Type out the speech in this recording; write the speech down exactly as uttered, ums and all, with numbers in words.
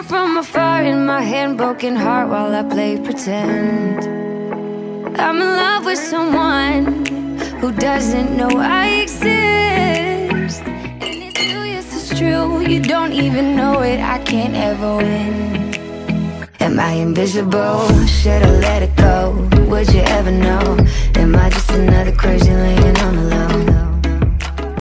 from afar in my hand, broken heart while I play pretend. I'm in love with someone who doesn't know I exist. And it's you, yes it's true, you don't even know it, I can't ever win. Am I invisible? Should I let it go? Would you ever know? Am I just another crazy laying on the low?